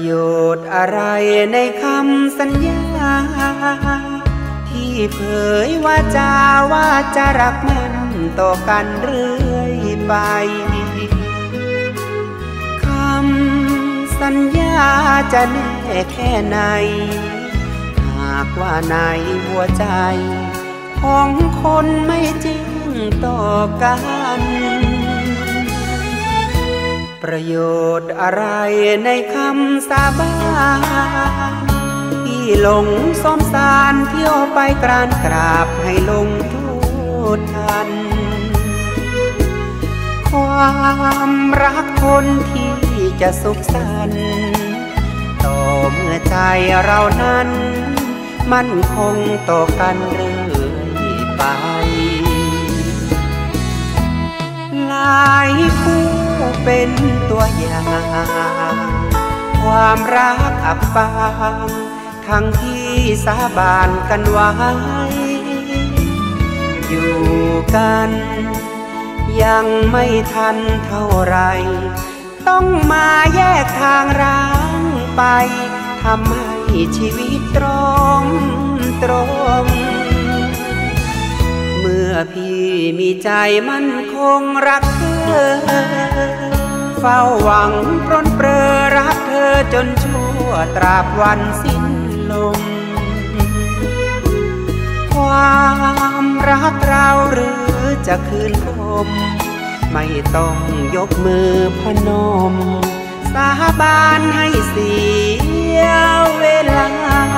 โยชน์อะไรในคำสัญญาที่เผยว่าจะรักมันต่อกันเรื่อยไปคำสัญญาจะแน่แค่ไหนหากว่าในหัวใจของคนไม่จริงต่อกันประโยชน์อะไรในคำสาบานที่หลงซ้อมสารเที่ยวไปกรานกราบให้ลงโทษทันความรักคนที่จะสุขสันต์ต่อเมื่อใจเรานั้นมั่นคงต่อกันเรื่อยไปหลายคู่เป็นตัวอย่างความรักอับปางทั้งที่สาบานกันไว้อยู่กันยังไม่ทันเท่าไรต้องมาแยกทางร้างไปทำให้ชีวิตตรงเมื่อพี่มีใจมั่นคงรักเธอเฝ้าหวังปรนเปรอรักเธอจนชั่วตราบวันสิ้นลมความรักเราหรือจะคืนคมไม่ต้องยกมือพนมสาบานให้เสียเวลา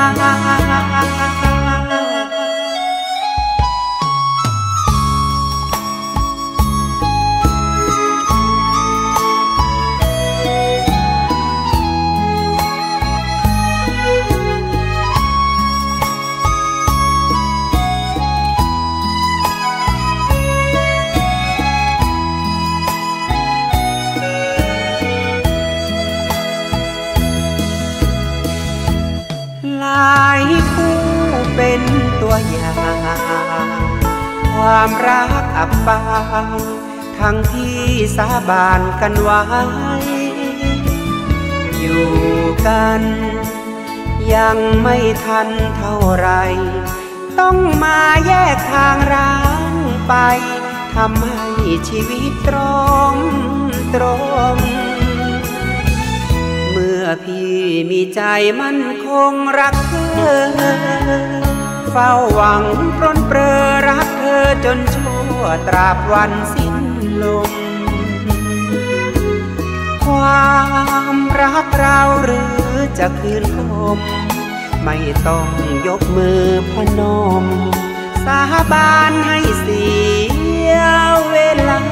หลายคู่เป็นตัวอย่างความรักอับปางทั้งที่สาบานกันไว้อยู่กันยังไม่ทันเท่าไรต้องมาแยกทางร้างไปทำให้ชีวิตตรงเมื่อพี่มีใจมั่นคงรักเธอเฝ้าหวังปรนเปรอรักเธอจนชั่วตราบวันสิ้นลมความรักเราหรือจะคืนคมไม่ต้องยกมือพนมสาบานให้เสียเวลา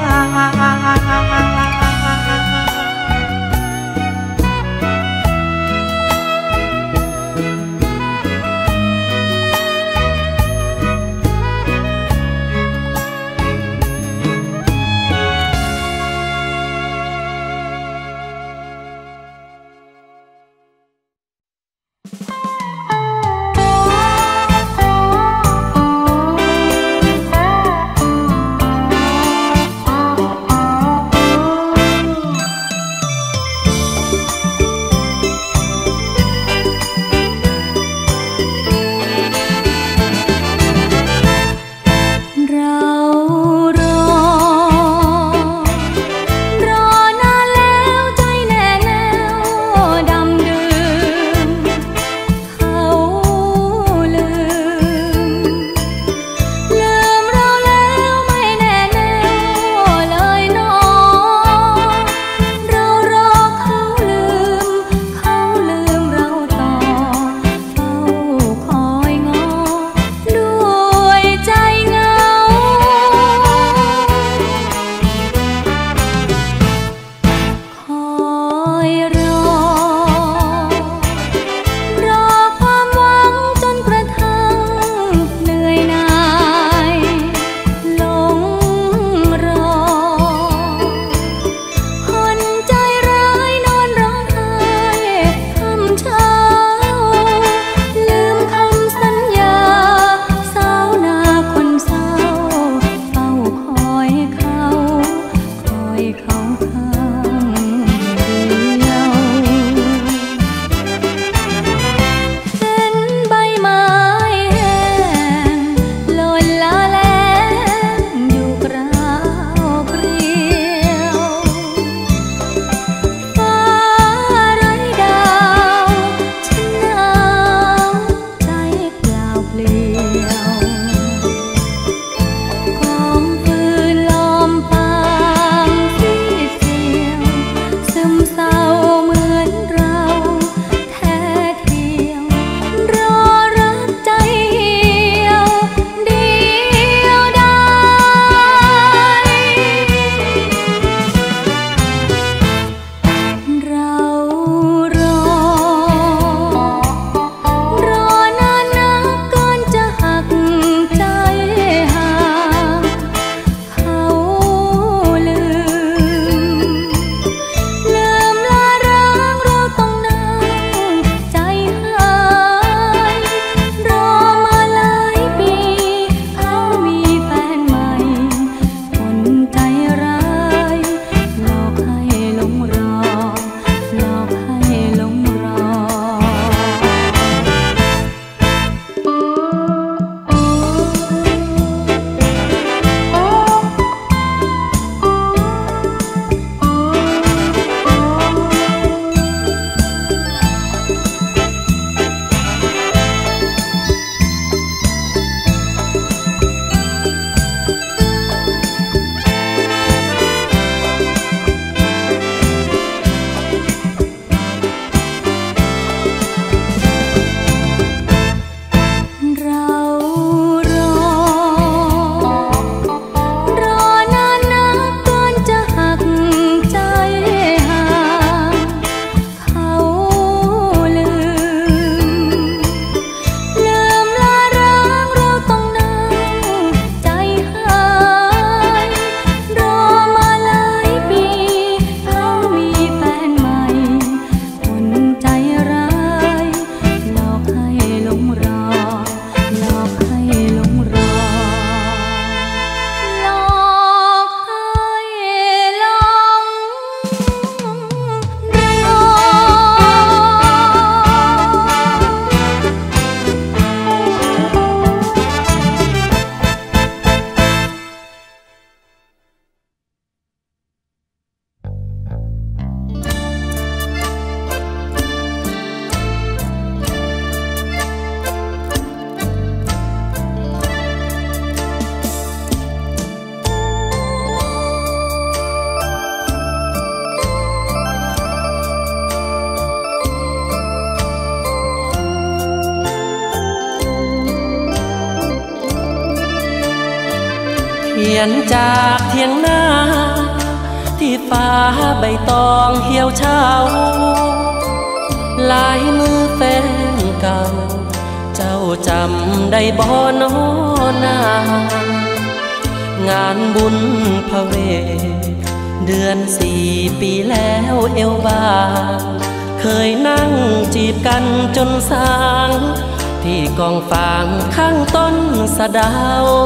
ยนจากเทียงหน้าที่ฟ้าใบตองเหี่ยวเฉาลายมือแฟนเก่าเจ้าจำได้บ่น้อนา งานบุญพระเวทเดือน4 ปีแล้วเอวบางเคยนั่งจีบกันจนสางที่กองฟางข้างต้นสะเดา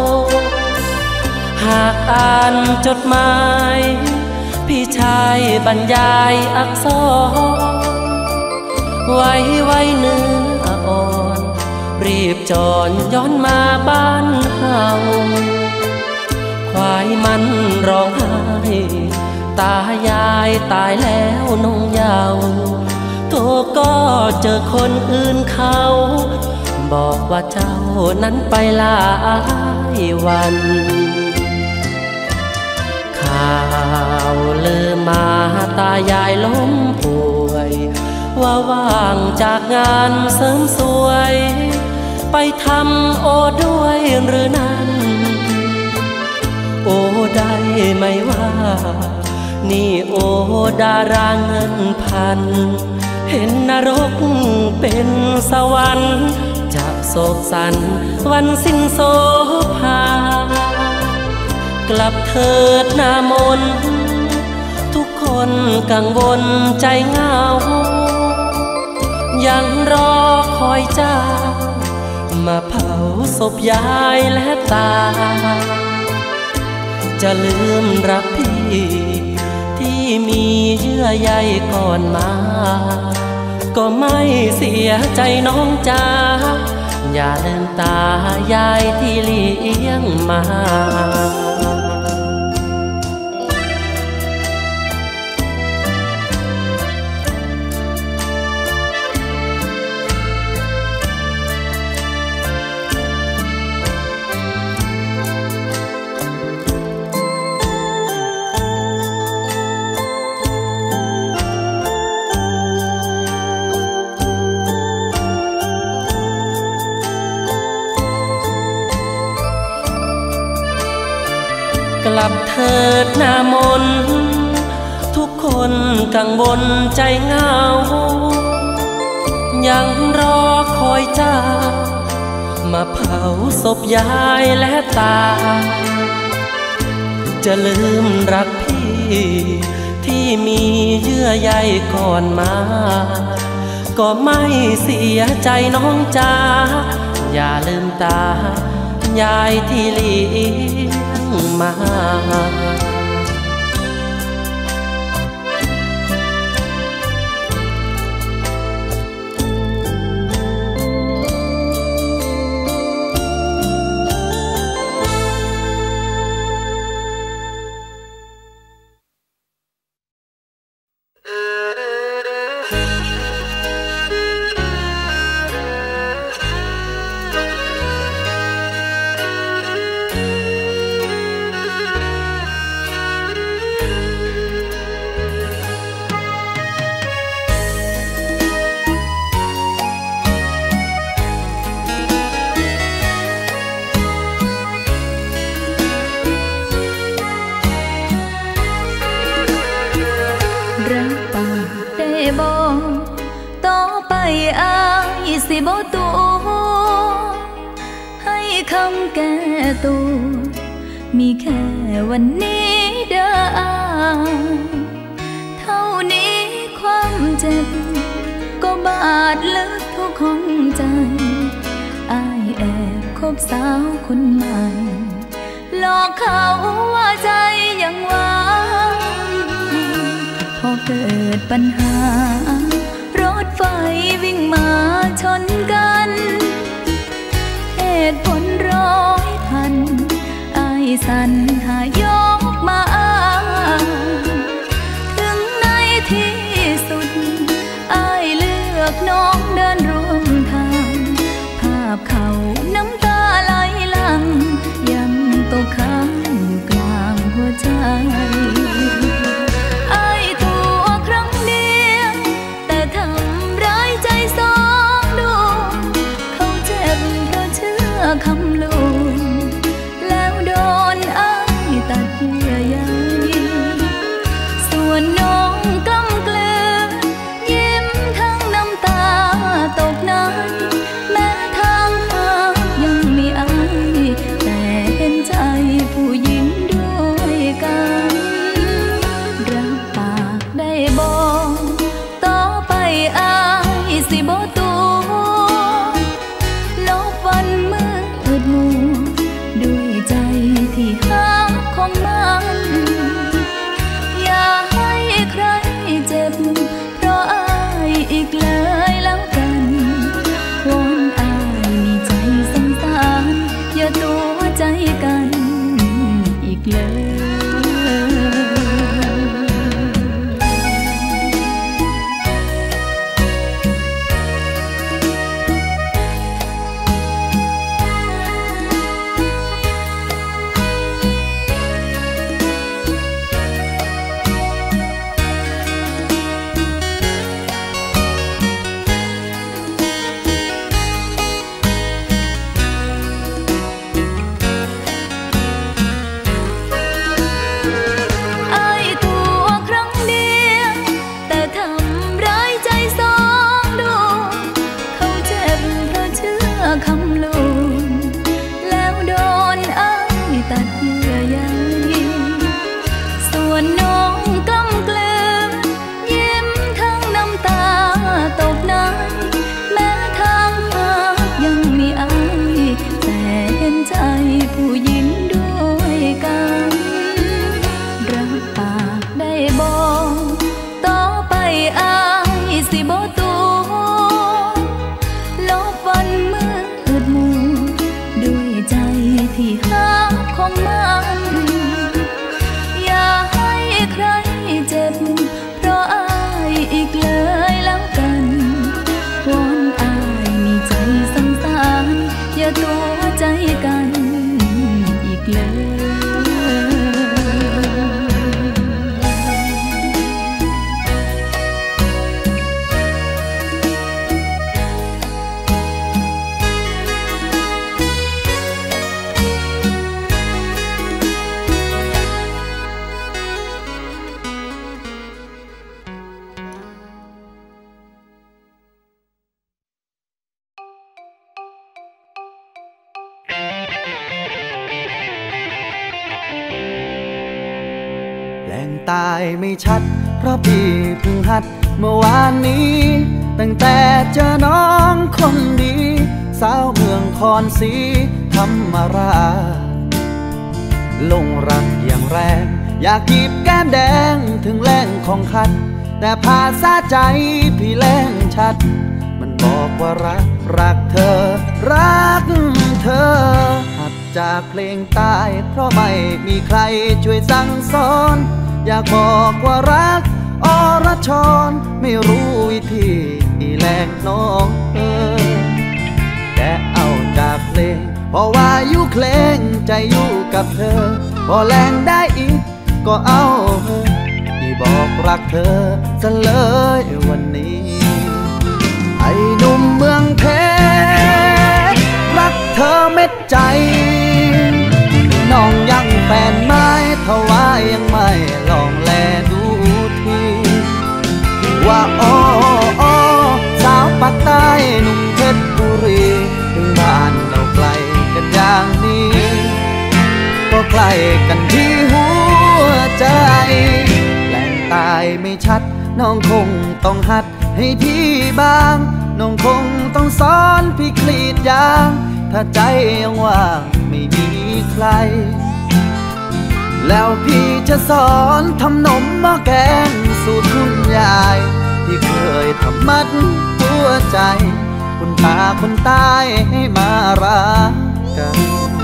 หากอ่านจดหมายพี่ชายบรรยายอักษรไว้เนื้ออ่อนรีบจรย้อนมาบ้านเฮาควายมันร้องไห้ตายายตายแล้วน้องยาวโตก็เจอคนอื่นเขาบอกว่าเจ้านั้นไปหลายวันข่าวลือมาตายายล้มป่วยว่าว่างจากงานเสริมสวยไปทำโอด้วยหรือนั้นโอได้ไหมว่านี่โอดาราเงินพันเห็นนรกเป็นสวรรค์จะโศกสันวันสิ้นโสภากลับเถิดหน้ามนทุกคนกังวลใจเหงายังรอคอยเจ้ามาเผาศพยายและตาจะลืมรักพี่ที่มีเยื่อใยก่อนมาก็ไม่เสียใจน้องจ้าอย่าลืมตายายที่เลี้ยงมากลับเถิดหน้ามนทุกคนกังวลใจเหงายังรอคอยเจ้ามาเผาศพยายและตาจะลืมรักพี่ที่มีเยื่อใยก่อนมาก็ไม่เสียใจน้องจ้าอย่าลืมตายายที่เลี้ยงมา สิบ่ตัวให้คำแก้ตัวมีแค่วันนี้เด้อเท่านี้ความเจ็บก็บาดลึกทุกห้องใจอ้ายแอบคบสาวคนใหม่หลอกเขาว่าใจยังหวานพอเกิดปัญหารถไฟวิ่งมาชนกันเหตุผล100,000อ้ายสั่นหายกมาอ้างถึงในที่สุดอ้ายเลือกน้องเดินร่วมทางภาพเขาน้ำตาไหลหลั่งยังตกค้างอยู่กลางหัวใจคำลวงแล้วโดนอ้างแหล่งตายไม่ชัดเพราะพี่เพิ่งหัดเมื่อวานนี้ตั้งแต่เจอน้องคนดีสาวเมืองคอนศรีธรรมราชลงรักอย่างแรงอยากจีบแก้มแดงถึงแรงของคัดแต่ภาษาใจพี่แรงชัดมันบอกว่ารักเธอรักเธอหัดจากเพลงตายเพราะไม่มีใครช่วยสั่งสอนอยากบอกว่ารักอรชรไม่รู้วิธีแลกน้องแต่เอาจากเพลงเพราะว่าอยู่เพลงใจอยู่กับเธอพอแรงได้อีกก็เอาที่บอกรักเธอซะเลยวันนี้ไอ้หนุ่มเมืองเพชรรักเธอเม็ดใจน้องยังแฟนไม้ทว่ายังไม่ลองแลดูทีว่าอ้อสาวปากใต้หนุ่มเพชรบุรีถึงบ้านเราไกลกันอย่างนี้ก็ใกล้กันที่หัวใจแหล่งตายไม่ชัดน้องคงต้องหัดให้พี่บ้างน้องคงต้องสอนพี่กรีดยางถ้าใจยังว่างไม่มีใครแล้วพี่จะสอนทำนมหม้อแกงสูตรคุณยายที่เคยทำมัดหัวใจคุณตาคนตายให้มารักกัน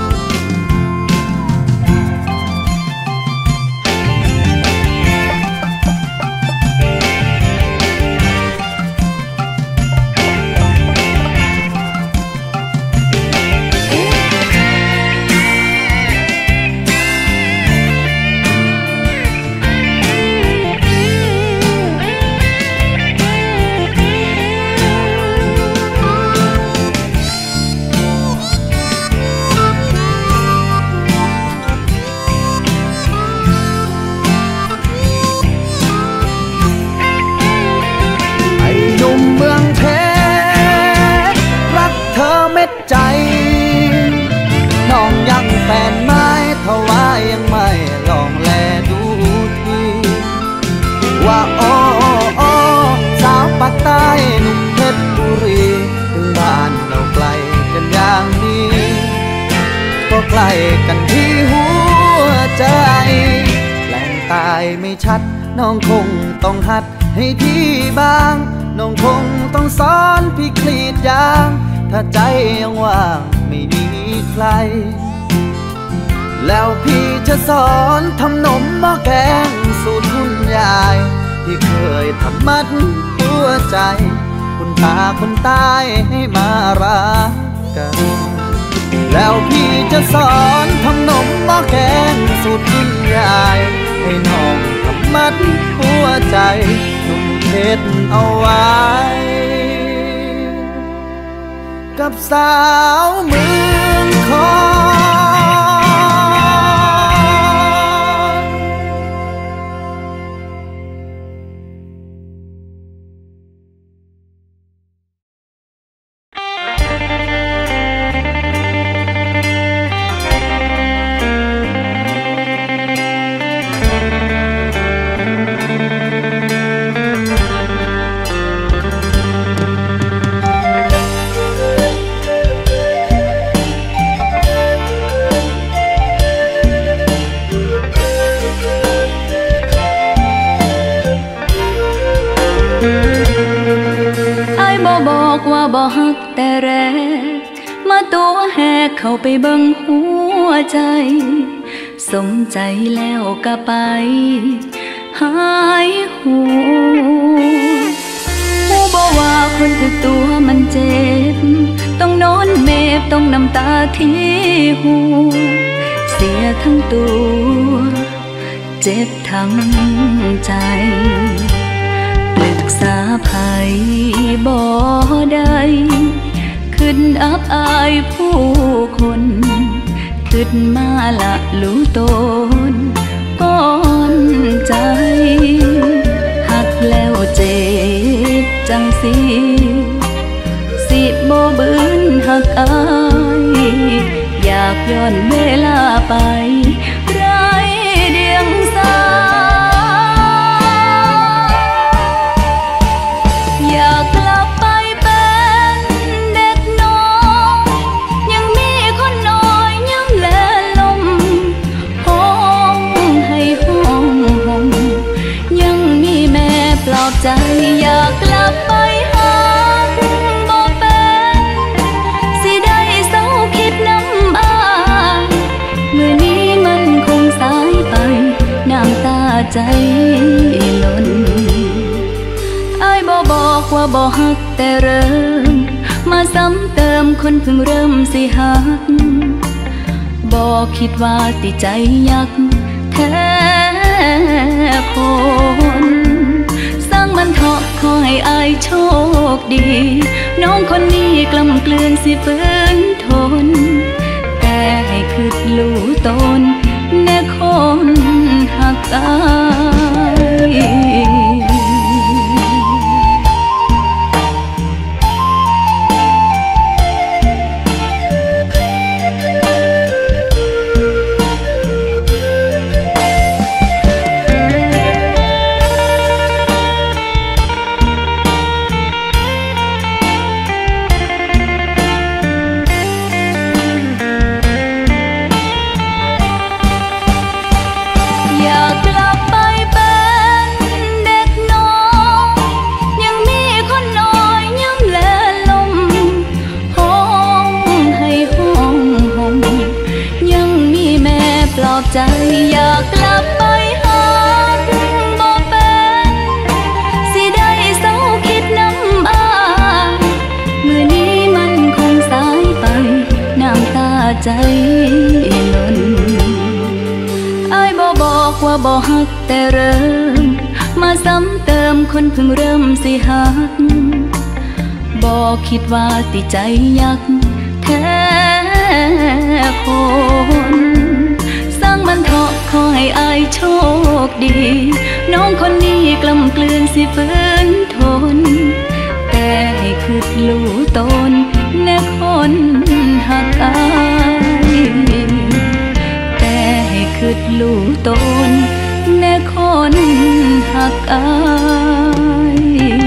ใจน้องยังแฟนไม้ทว่ายังไม่ลองแลดูทีว่าอ้อสาวปากใต้หนุ่มเพชรบุรีถึงบ้านเราไกลกันอย่างนี้ก็ใกล้กันที่หัวใจแหล่งตายไม่ชัดน้องคงต้องหัดให้พี่บ้างน้องคงต้องสอนพี่กรีดยางถ้าใจยังว่างไม่มีใครแล้วพี่จะสอนทำนมหม้อแกงสูตรคุณยายที่เคยทำมัดหัวใจคุณตาคนตายให้มารักกันแล้วพี่จะสอนทำนมหม้อแกงสูตรคุณยายให้น้องทำมัดหัวใจนุ่มเพชรเอาไว้กับสาวเมืองคบอกว่าบ่ฮักแต่แรกมาตัวแหกเข้าไปเบิ่งหัวใจสมใจแล้วก็ไปหายหัวบ่ว่าคนถูกตัวมันเจ็บต้องนอนเมบต้องน้ำตาที่หัวเสียทั้งตัวเจ็บทั้งใจปรึกษาไผบ่ได้ขึ้นอับอายผู้คนขึ้นมาละรู้ตนก่อนใจหักแล้วเจ็บจังสิบ่บืนหักอายอยากย้อนเวลาไปไร้เดียงสาล้นอ้ายบอกว่าบ่ฮักแต่เริ่มมาซ้ำเติมคนเพิ่งเริ่มสิฮักบอกคิดว่าติใจยักแท้คนสร้างมันเถาะขอให้อายโชคดีน้องคนนี้กล้ำเกลือนสิฝืนทนแต่ให้คืดรู้ตนแน่คนหักอายใจอยากกลับไปหาบ่เป็นสิได้เศร้าคิดน้ำอายมื้อนี้มันคงสายไปน้ำตาใจล้นอ้ายบอกว่าบ่ฮักแต่เริ่มมาซ้ำเติมคนเพิ่งเริ่มสิฮักบอกคิดว่าติใจยักแท้คนสร้างมันเถาะขอให้อายโชคดีน้องคนนี้กล้ำเกลือนสิฝืนทนแต่ให้คืดรู้ตนแน่คนหักอายแต่ให้คืดรู้ตนแน่คนหักอาย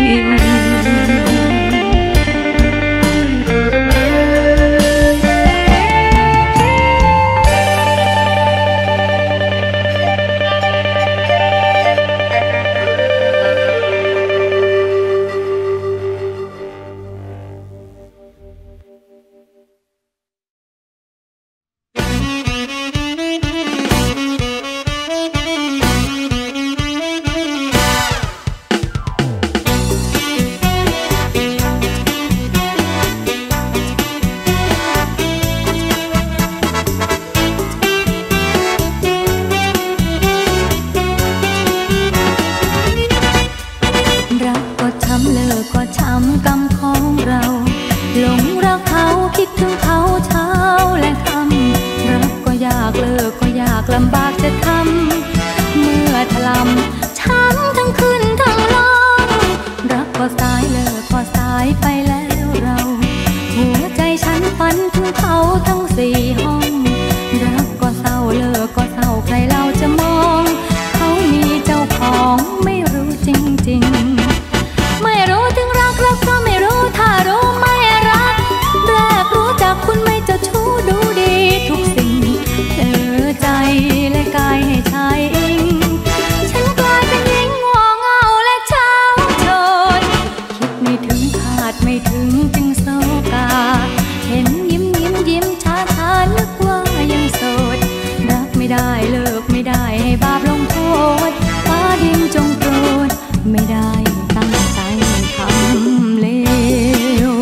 ลำบากจะทำเมื่อถลำช้ำทั้งคืนทั้งร้องรักก็สายเลิกก็สายไปแล้วเราหัวใจฉันฝันถึงเขาทั้งสี่ห้องรักก็เศร้าเลิกก็เศร้าใครเราจะมองเขามีเจ้าของไม่รู้จริงๆไม่รู้ถึงรักรักก็ไม่รู้ถ้ารู้ไม่รักแรกรู้จักคุณไม่เจ้าชู้ดูดีทุกสิ่งใจและกายให้ชายเองฉันกลายเป็นหญิงงัวเงาและเช้าโชนคิดไม่ถึงคาดไม่ถึงจึงโศกาเห็นยิ้มช้านึกว่ายังโสดรักไม่ได้เลิกไม่ได้ให้บาปลงโทษฟ้าดินจงโปรดไม่ได้ตั้งใจทำเลว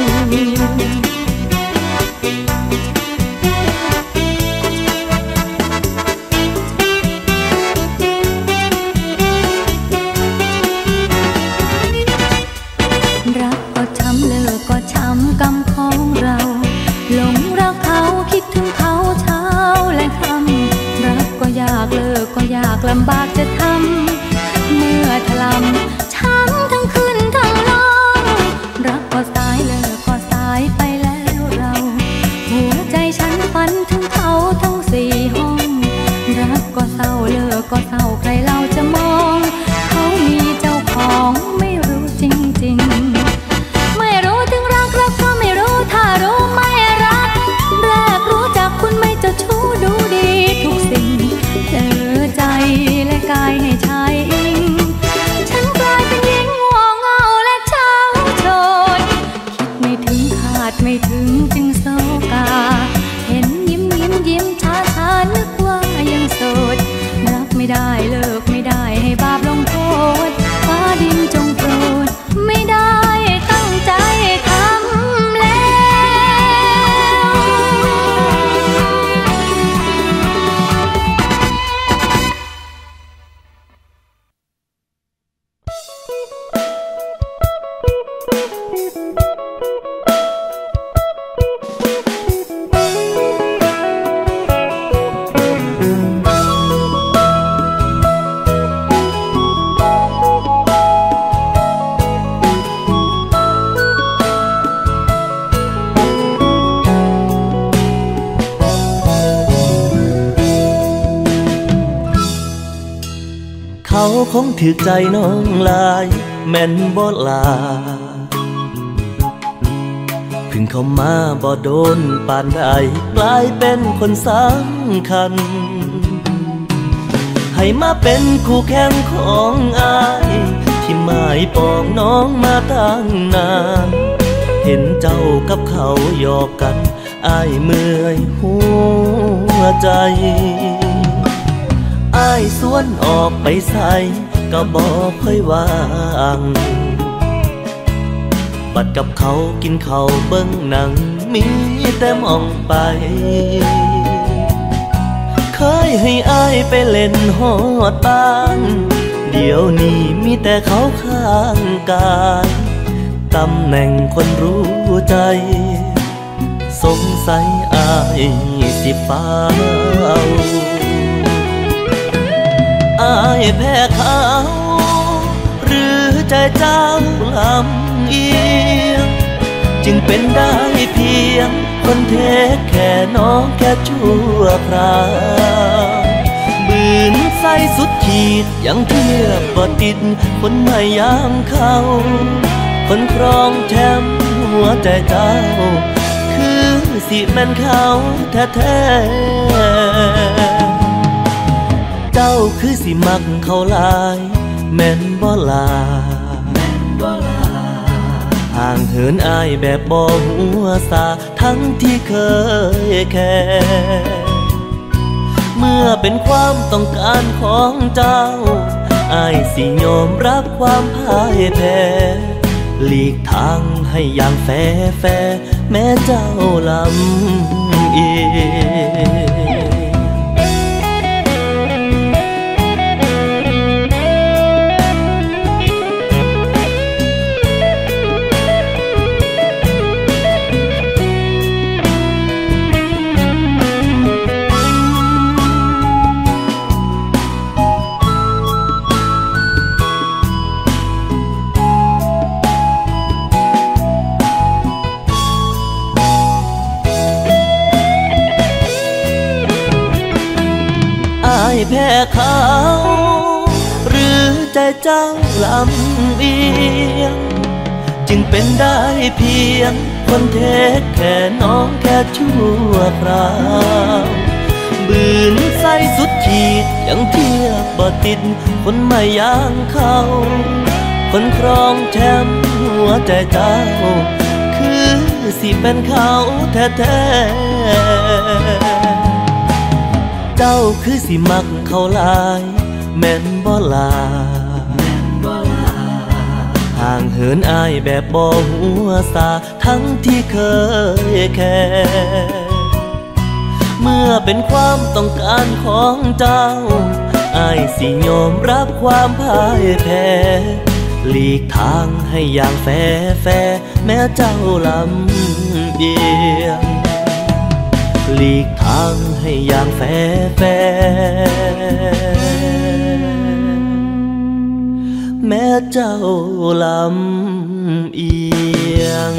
รักก็ช้ำเลิกก็ช้ำกรรมของเราหลงรักเขาคิดถึงเขาเช้าและค่ำรักก็อยากเลิกก็อยากลำบากจะทำเมื่อถลำช้ำทั้งคืนทั้งร้องรักก็สายเลิกก็สายไปแล้วเราหัวใจฉันฝันถึงเขาทั้งสี่ห้องรักก็เศร้าเลิกก็เศร้าใครเราจะมองเขามีเจ้าของไม่รู้จริงๆไม่รู้ถึงรักรักก็ไม่รู้ถ้ารู้ไม่รักแรกรู้จักคุณไม่เจ้าชู้ดูดีทุกสิ่งเจอใจและกายให้ชายเองฉันกลายเป็นหญิงงัวคงถึกใจน้องลายแม่นบ่ลาเพิ่งเข้ามาบ่โดนปานใดกลายเป็นคนสำคัญให้มาเป็นคู่แข่งของอายที่หมายปองน้องมาตั้งนานเห็นเจ้ากับเขาหยอกกันอายเมื่อยหัวใจอายสวนออกไปใส่ก็บอกค่อยว่างบัดกับเขากินเขาเบิ่งหนังมีแต่มองไปเคยให้อายไปเล่นฮอดบ้านเดี๋ยวนี้มีแต่เขาข้างกายตำแหน่งคนรู้ใจสงสัยอายสิฟ้าวอายแพ้เขาหรือใจเจ้าลำเอียงจึงเป็นได้เพียงคนเทแค่น้องแค่ชั่วคราวบืนใส่สุดขีดยังเทียบบ่ติดคนไม่ยามเขาคนครองแชมป์หัวใจเจ้าคือสิแม่นเขาแท้ๆเจ้าคือสิมักเขาหลายแม่นบ่ลาห่างเหินอายแบบบ่หัวซาทั้งที่เคยแค่เมื่อเป็นความต้องการของเจ้าอายสิยอมรับความพ่ายแพ้หลีกทางให้อย่างแฟร์แม้เจ้าลำเอียงแพ้เขาหรือใจเจ้าลำเอียงจึงเป็นได้เพียงคนเทแค่น้องแค่ชั่วคราวบืนใส่สุดขีดยังเทียบบ่ติดคนไม่ย่างเขาคนครองแชมป์หัวใจเจ้าคือสิเป็นเขาแท้เจ้าคือสิมักเขาหลายแม่นบ่ลาห่างเหินอายแบบบ่หัวซาทั้งที่เคยแค่เมื่อเป็นความต้องการของเจ้าอายสิยอมรับความพ่ายแพ้หลีกทางให้อย่างแฟร์แม้เจ้าลำเอียงหลีกทางให้อย่างแฟร์แม้เจ้าลำเอียง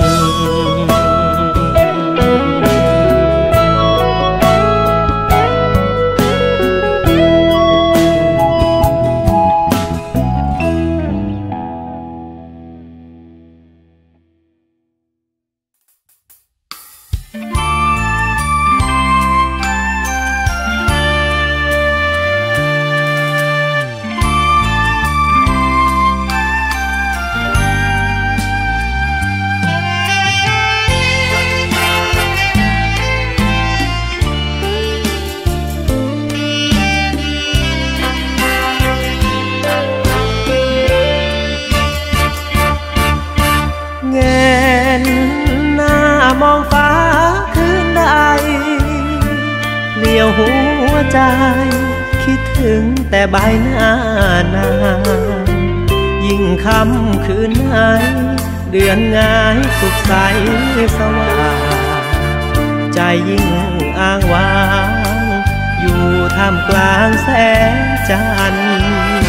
หัวใจคิดถึงแต่ใบหน้านางยิ่งค่ำคืนไหนเดือนง่ายสุขใสสว่างใจยิ่งอ้างว้างอยู่ท่ามกลางแสงจันทร์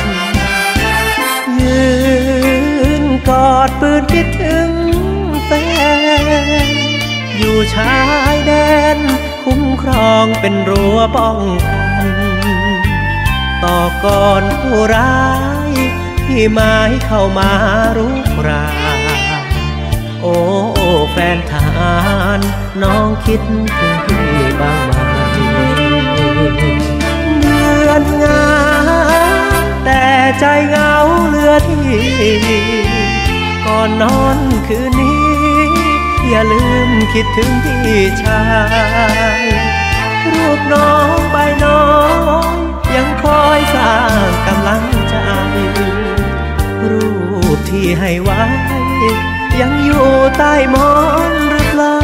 ยืนกอดปืนคิดถึงแฟนอยู่ชายแดนคุ้มครองเป็นรั้วป้องกันต่อก่อนผู้ร้ายที่หมายเข้ามารุกรานโอ้แฟนทหารน้องคิดถึงพี่บ้างไหมเดือนงานแต่ใจเหงาเหลือที่ก่อนนอนคืนนี้อย่าลืมคิดถึงพี่ชายรูปน้องใบน้องยังคอยสร้างกำลังใจรูปที่ให้ไว้ยังอยู่ใต้หมอนหรือเปล่า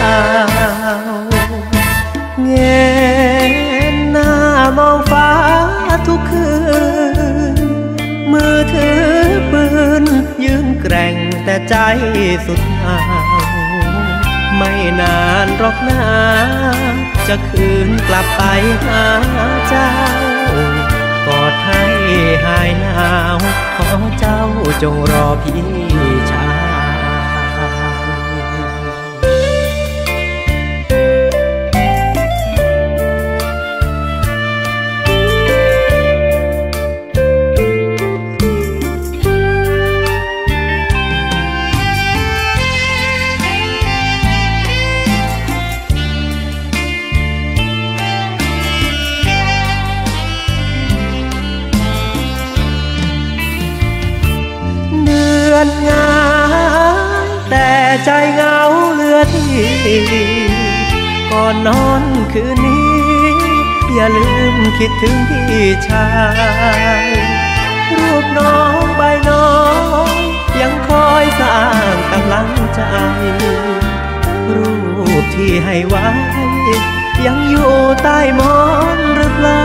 เงยหน้ามองฟ้าทุกคืนมือถือปืนยืนแกร่งแต่ใจสุดห่างไม่นานหรอกนะจะคืนกลับไปหาเจ้ากอดให้หายหนาวขอเจ้าจงรอพี่ชายงานแต่ใจเหงาเหลือที่ก่อนนอนคืนนี้อย่าลืมคิดถึงพี่ชายรูปน้องใบน้องยังคอยสร้างกำลังใจรูปที่ให้ไว้ยังอยู่ใต้หมอนหรือเปล่า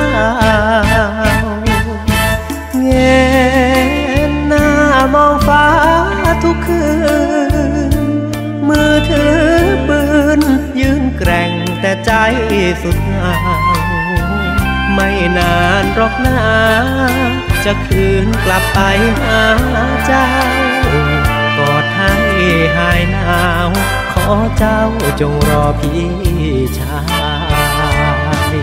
เงยหน้ามองฟ้าทุกคืนมือถือปืนยืนแกร่งแต่ใจสุดห่างไม่นานหรอกนะจะคืนกลับไปหาเจ้ากอดให้หายหนาวขอเจ้าจงรอพี่ชาย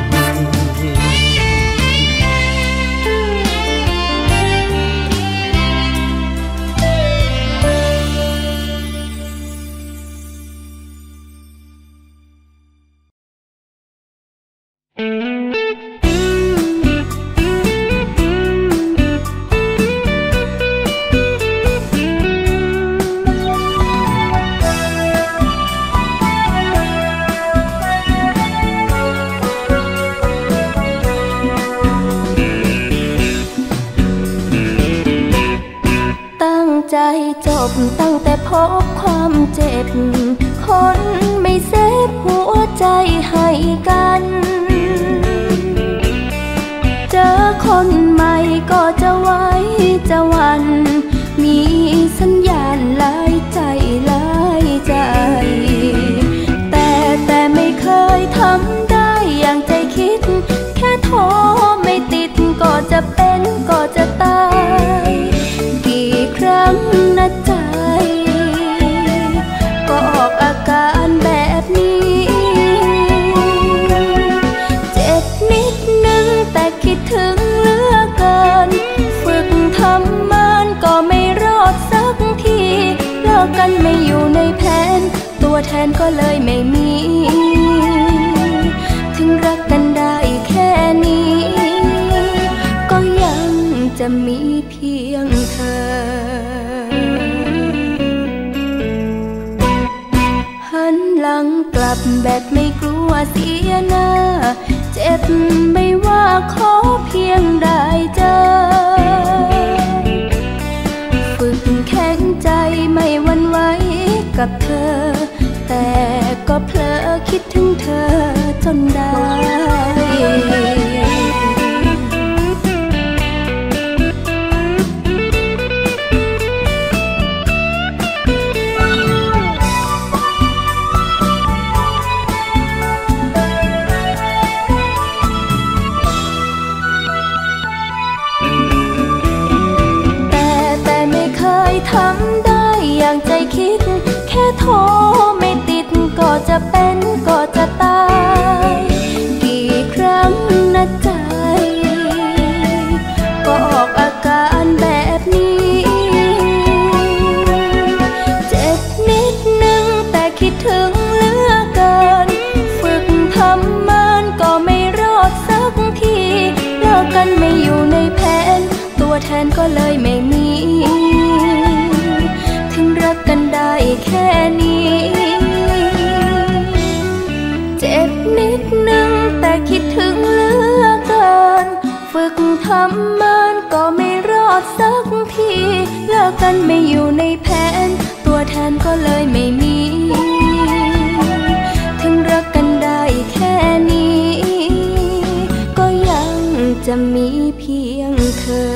จบตั้งแต่พบความเจ็บคนไม่เซฟหัวใจให้กันเจอคนใหม่ก็จะไว้จะวันมีสัญญาณหลายใจหลายใจแต่ไม่เคยทำได้อย่างใจคิดแค่โทรไม่ติดก็จะเป็นก็จะตายกี่ครั้งนะใจก็ออกอาการแบบนี้เจ็บนิดนึงแต่คิดถึงเหลือเกินฝึกทำมันก็ไม่รอดสักทีเลิกกันไม่อยู่ในแผนตัวแทนก็เลยไม่มีถึงรักกันได้แค่นี้ก็ยังจะมีเพียงเธอหันหลังกลับแบบไม่กลัวเสียหน้าเจ็บไม่ว่าขอเพียงได้เจอฝึกแข็งใจไม่หวั่นไหวกับเธอแต่ก็เผลอคิดถึงเธอจนได้ทำได้อย่างใจคิดแค่โทรไม่ติดก็จะเป็นก็จะตายกี่ครั้งนะใจก็ออกอาการแบบนี้นก็เลยไม่มีถึงรักกันได้แค่นี้เจ็บนิดนึงแต่คิดถึงเหลือเกินฝึกทำมันก็ไม่รอดสักทีเลิกกันไม่อยู่ในแผนตัวแทนก็เลยไม่มีถึงรักกันได้แค่นี้ก็ยังจะมีเพียงเธอ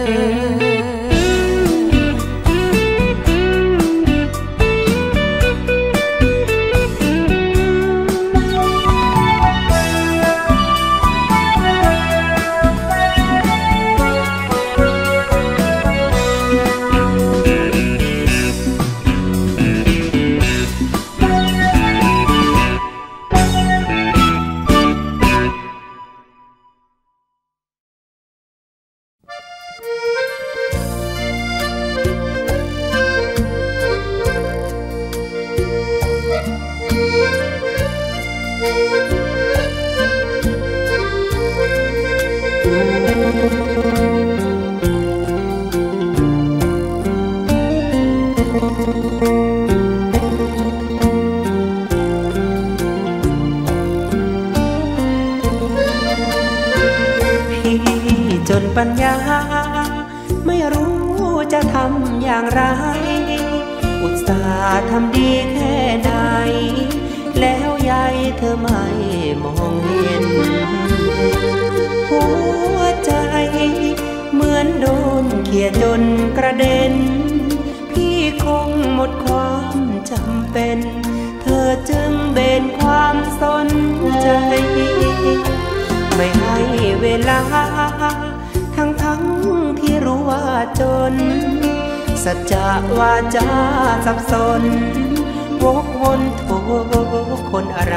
จนปัญญาไม่รู้จะทำอย่างไรอุตส่าห์ทำดีแค่ไหนแล้วยายเธอไม่มองเห็นหัวใจเหมือนโดนเขี่ยจนกระเด็นพี่คงหมดความจำเป็นเธอจึงเบนความสนใจไม่ให้เวลาทั้งที่รู้ว่าจนสัจจะวาจาสับสนวกวนโทคนอะไร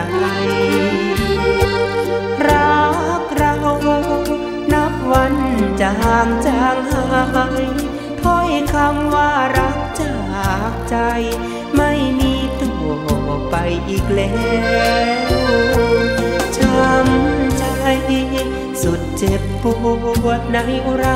รักเรานับวันจะห่างจางหายถ้อยคำว่ารักจากใจไม่มีตัวไปอีกแล้วช้ำใจสุดเจ็บปวดในอุรา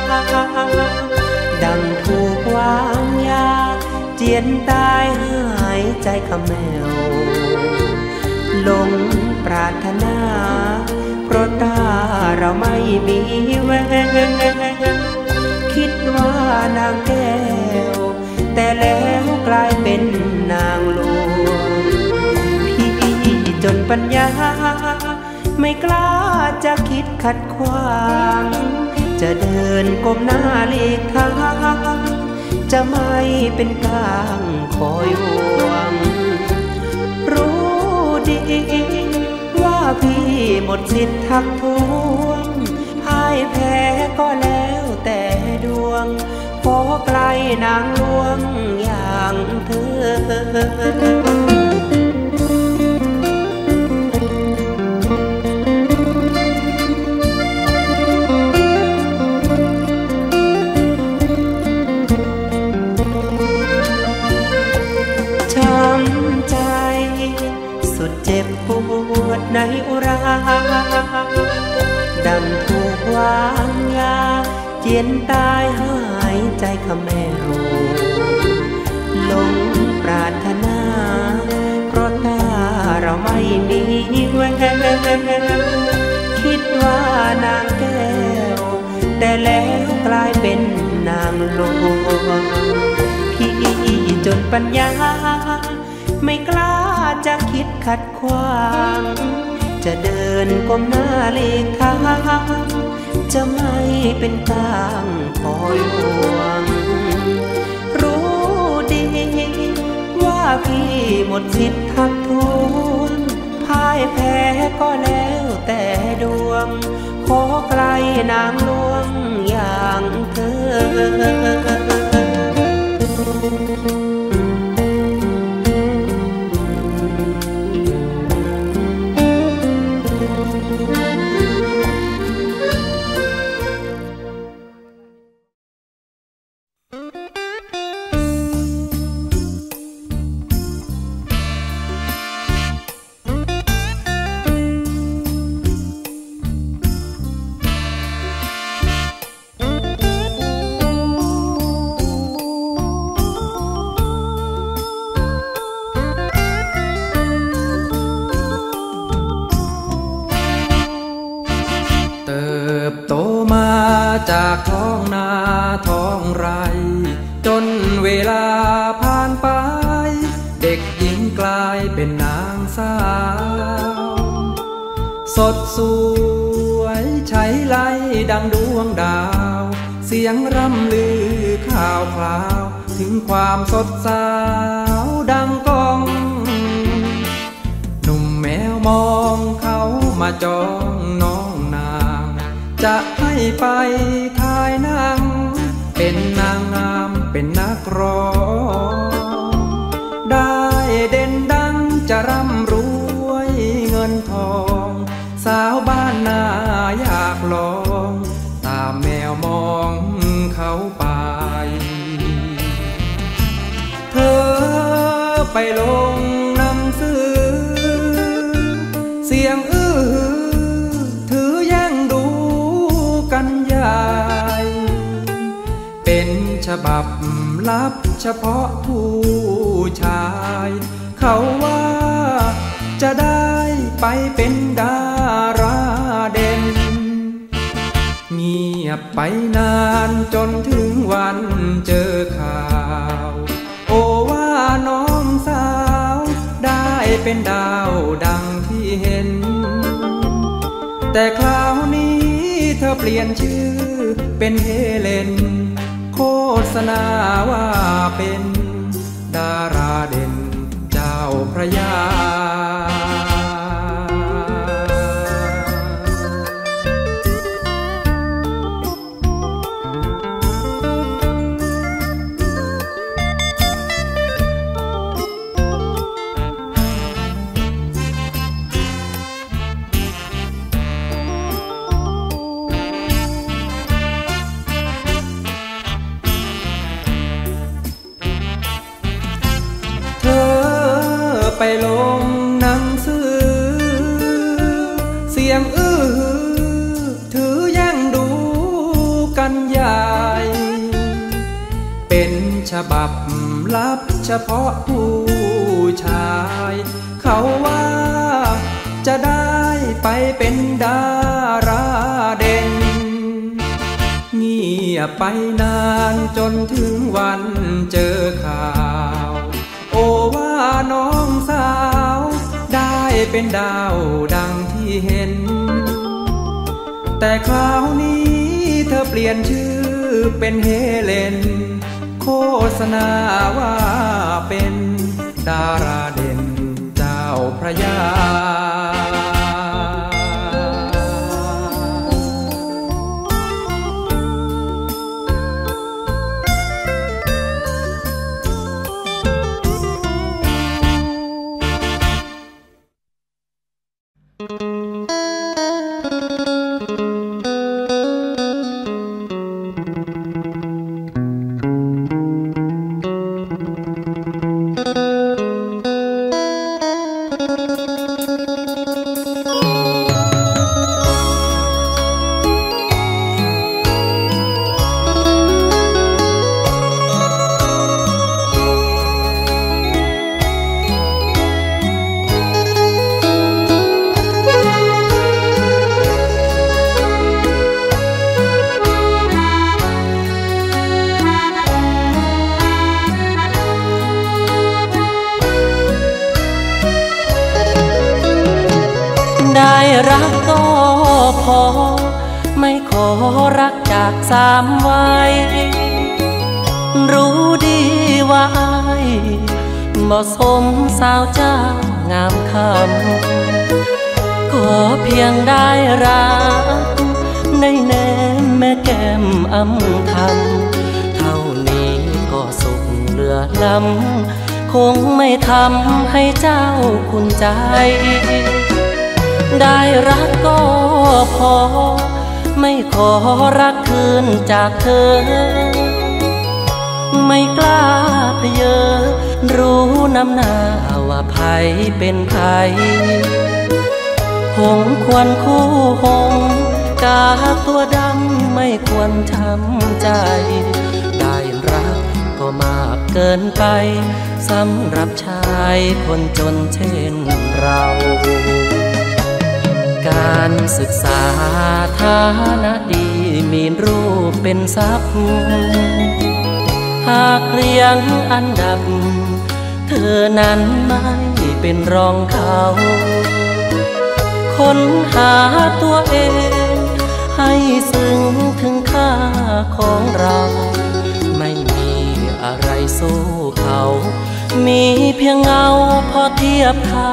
ดังถูกวางยาเจียนตายหายใจขะแมวหลงปรารถนาเพราะตาเราไม่มีแววคิดว่านางแก้วแต่แล้วกลายเป็นนางลวงพี่จนปัญญาไม่กล้าจะคิดขัดขวางจะเดินก้มหน้าหลีกทางจะไม่เป็นกลางคอยห่วงรู้ดีว่าพี่หมดสิทธิ์ทักท้วงพ่ายแพ้ก็แล้วแต่ดวงขอไกลนางลวงอย่างเธอเจ็บปวดในอุราดังถูกวางยาเจียนตายหายใจขะแมวหลงปรารถนาเพราะตาเราไม่มีแววคิดว่านางแก้วแต่แล้วกลายเป็นนางลวงพี่จนปัญญาไม่กล้าจะคิดขัดขวางจะเดินก้มหน้าหลีกทางจะไม่เป็นกลางคอยห่วงรู้ดีว่าพี่หมดสิทธิ์ทักท้วงพ่ายแพ้ก็แล้วแต่ดวงขอไกลนางลวงอย่างเธอเไรจนเวลาผ่านไปเด็กหญิงกลายเป็นนางสาวสดสวยใช้ไล่ดังดวงดาวเสียงร่ำลือข่าวคราวถึงความสดสาวดังก้องหนุ่มแมวมองเขามาจองน้องนางจะให้ไปถ่ายหนังเป็นนางงามเป็นนักร้องได้เด่นดังจะร่ำรวยเงินทองสาวบ้านนาอยากลองตามแมวมองเขาไปเธอไปลงหนังสือเสียงถือแย่งดูกันใหญ่เป็นฉบับลับเฉพาะผู้ชายเขาว่าจะได้ไปเป็นดาราเด่นเงียบไปนานจนถึงวันเจอข่าวโอ้ว่าน้องสาวได้เป็นดาวดังที่เห็นแต่คราวนี้เธอเปลี่ยนชื่อเป็นเฮเลนโฆษณาว่าเป็นดาราเด่นเจ้าพระยาไปลงหนังสือเสียงถือแย่งดูกันใหญ่เป็นฉบับลับเฉพาะผู้ชายเขาว่าจะได้ไปเป็นดาราเด่นเงียบไปนานจนถึงวันเจอข่าวโอ้ว่าน้องสาวได้เป็นดาวดังที่เห็นแต่คราวนี้เธอเปลี่ยนชื่อเป็นเฮเลนโฆษณาว่าเป็นดาราเด่นเจ้าพระยาได้รักก็พอไม่ขอรักจากสามวัยรู้ดีว่าอ้ายบ่สมสาวเจ้างามคำก็เพียงได้รักได้แนมแม่แก้มอำทำเท่านี้ก็สุขเหลือล้ำคงไม่ทำให้เจ้าคุณใจได้รักก็พอไม่ขอรักคืนจากเธอไม่กล้าเพเยอรู้น้ำหน้าว่าไผเป็นไผหงควรคู่หงกาตัวดำไม่ควรช้ำใจได้รักก็มากเกินไปสำหรับชายคนจนเช่นเราการศึกษาฐานะดีมีรูปเป็นทรัพย์หากเรียงอันดับเธอนั้นไม่เป็นรองเขาค้นหาตัวเองให้ซึ้งถึงค่าของเราไม่มีอะไรสู้เขามีเพียงเงาพอเทียบเขา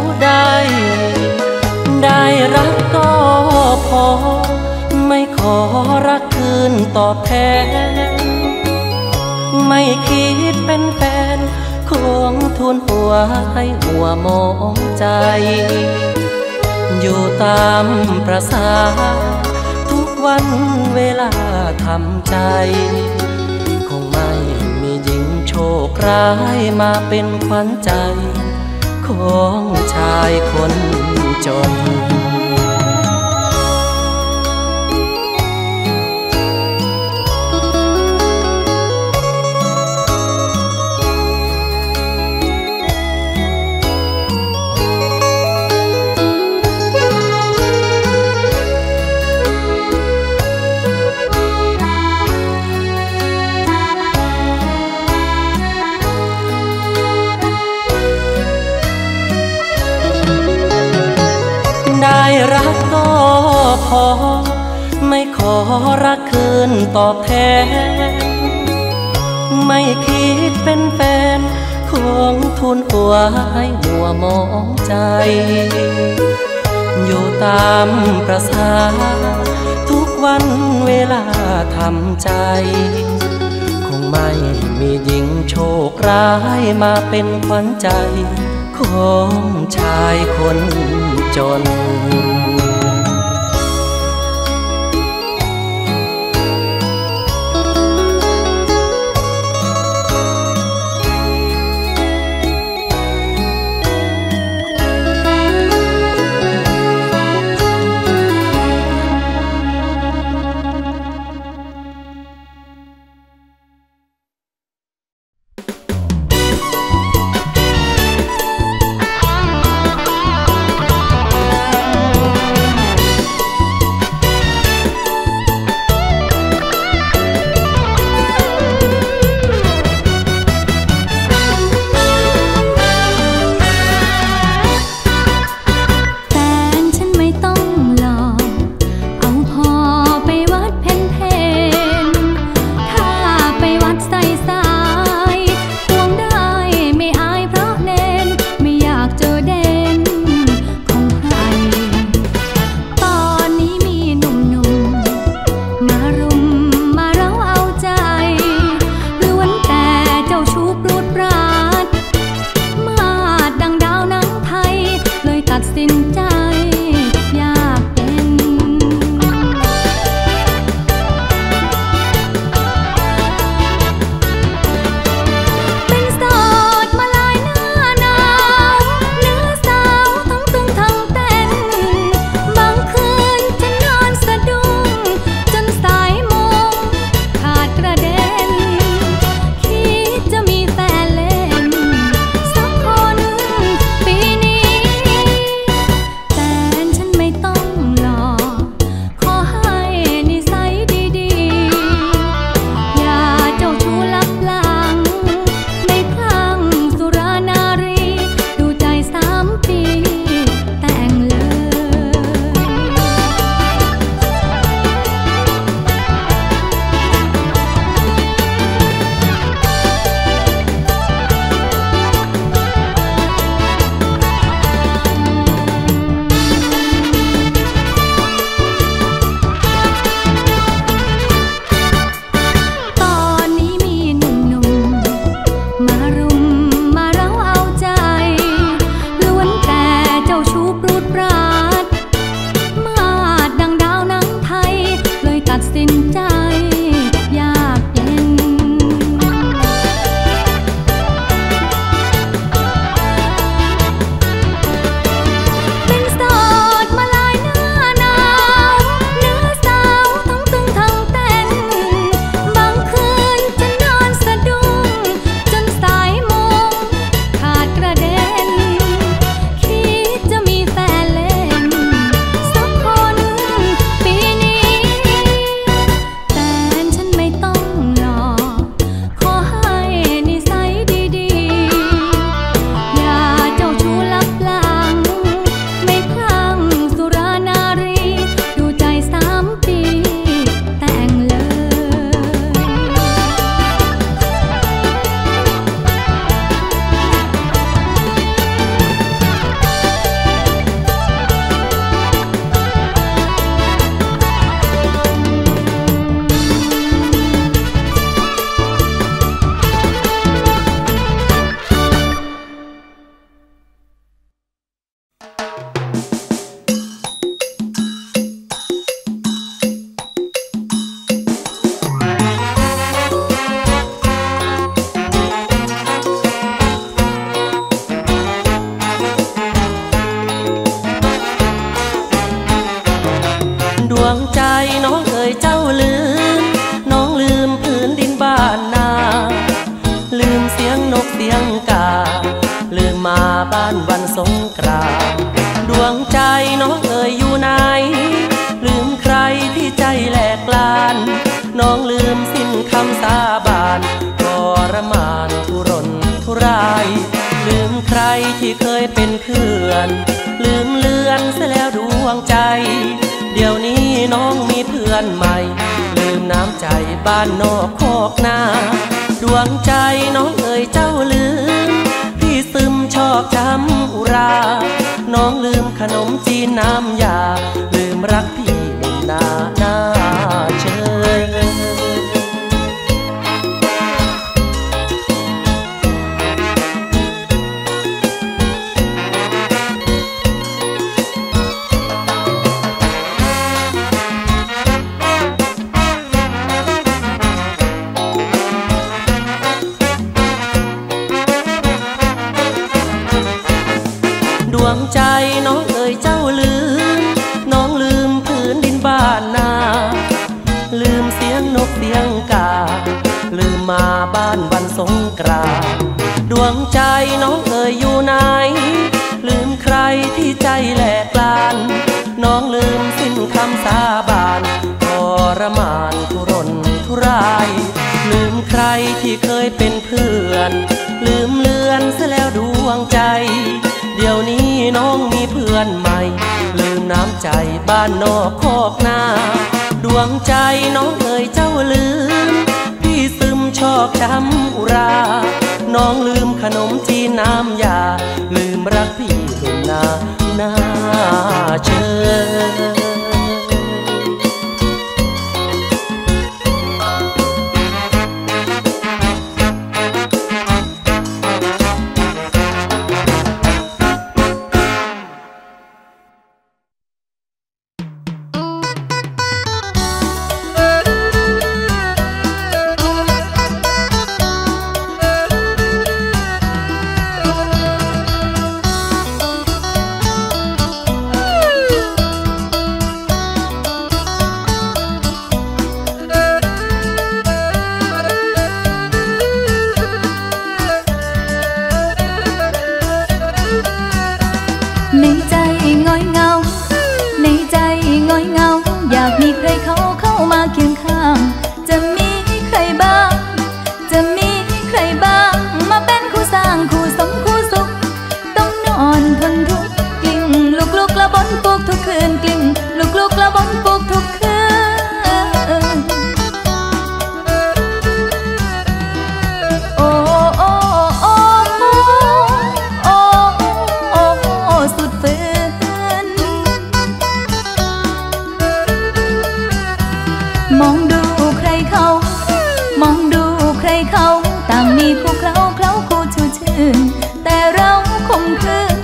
ได้รักก็พอไม่ขอรักคืนตอบแทนไม่คิดเป็นแฟนของทุนหัวให้หัวมองใจอยู่ตามประสาทุกวันเวลาทำใจคงไม่มีหญิงโชคร้ายมาเป็นขวัญใจของชายคนจนได้รักก็พอไม่ขอรักคืนตอบแทนไม่คิดเป็นแฟนของทุนหัวให้หัวมองใจอยู่ตามประสาทุกวันเวลาทำใจคงไม่มีหญิงโชคร้ายมาเป็นขวัญใจของชายคนจนเคยเป็นเพื่อนลืมเลือนเสียแล้วดวงใจเดี๋ยวนี้น้องมีเพื่อนใหม่ลืมน้ำใจบ้านนอกโคกนาดวงใจน้องเอ่ยเจ้าลืมพี่ซึมชอบจำอุราน้องลืมขนมจีนน้ำยาลืมรักพี่บนหน้าเชยดวงใจน้องเอ่ยเจ้าลืมน้องลืมพื้นดินบ้านนาลืมเสียงนกเสียงกาลืมมาบ้านวันสงกรานต์ดวงใจน้องเอ่ยอยู่ไหนลืมใครที่ใจแหลกลานน้องลืมสิ้นคำสาบานทรมานทุรนทุรายลืมใครที่เคยเป็นเพื่อนลืมเลือนเสียแล้วดวงใจเดี๋ยวนี้น้องมีเพื่อนใหม่ลืมน้ำใจบ้านนอกโคกนาดวงใจน้องเอ่ยเจ้าลืมพี่ซึมชอบจำอุราน้องลืมขนมจีนน้ำยาลืมรักพี่บนหน้าเชยอยากมีใครเข้ามาเคียงข้างจะมีใครบ้างจะมีใครบ้างมาเป็นคู่สร้างคู่สมคู่สุขต้องนอนทนทุกข์กลิ้งลุกละบนปุกทุกคืนกลิ้งลุกละบนปุกทุกคืนโอ้โอ้โอ้โอ้โอ้โอ้สุดฝืนมองดูใครเขามองดูใครเขาต่างมีคู่เคล้าคู่ชูชื่นแต่เราคงคืน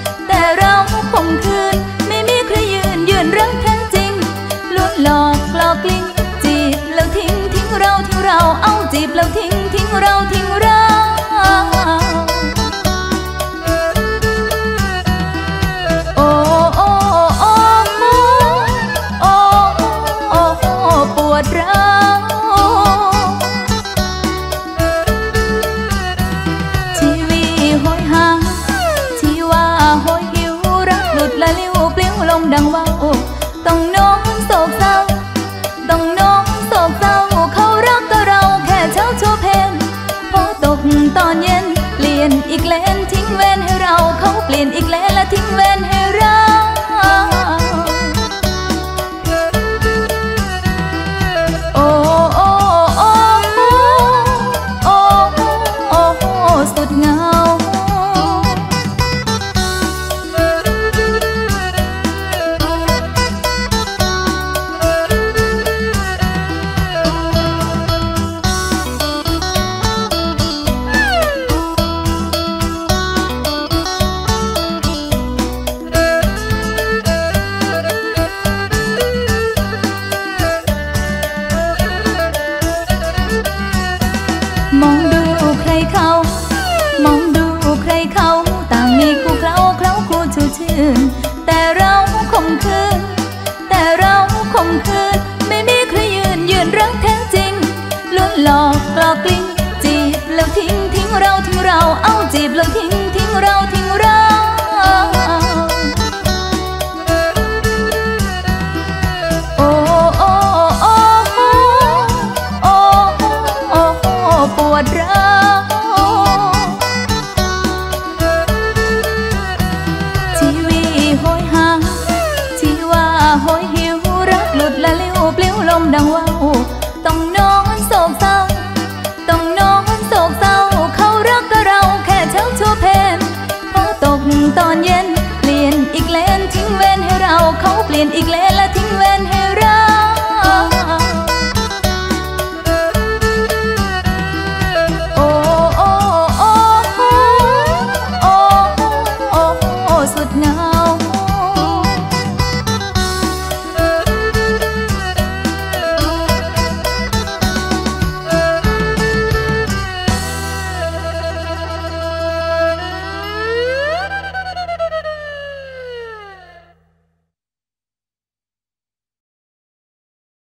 ไม่มีใครยืนรักแท้จริงลวงหลอกกลิ้งจีบแล้วทิ้งเราเอาจีบแล้วทิ้งเราโอ้โอ้โอ้โอ้โอ้ปวดร้าวชีวิตโหยหาชีว่าโหยหิวรักหลุดละลิ้วปลิ้วลงดังว่าวต้องน้องโศกเศร้าเขารักกับเราแค่เช้าชั่วเพลพอตกตอนเย็นเปลี่ยนอีกแลนทิ้งเว้นให้เราเขาเปลี่ยนอีกแลนและทิ้งเว้นให้เราโอ้โอ้โอ้โอ้โอ้สุดเหงาต่างมีคู่เคล้าคู่ชูชื่นแต่เราคงคืนไม่มีใครยืนรักแท้จริงลวงหลอกกลิ้งจีบแล้วทิ้งเราเอาจีบแล้วทิ้งเราโอ้โอ้โอ้โอ้โอ้ปวดร้าวน้